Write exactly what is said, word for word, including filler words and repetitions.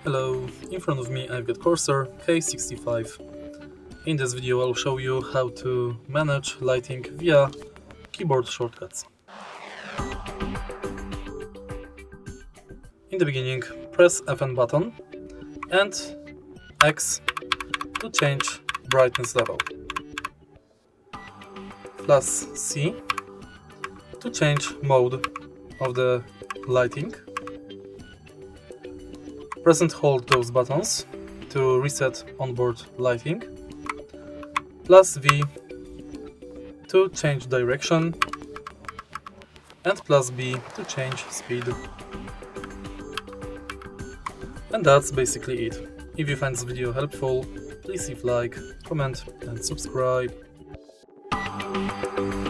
Hello, in front of me I've got Corsair K sixty-five. In this video I'll show you how to manage lighting via keyboard shortcuts. In the beginning, press F N button and X to change brightness level, plus C to change mode of the lighting. Press and hold those buttons to reset onboard lighting, plus V to change direction, and plus B to change speed. And that's basically it. If you find this video helpful, please leave a like, comment and subscribe.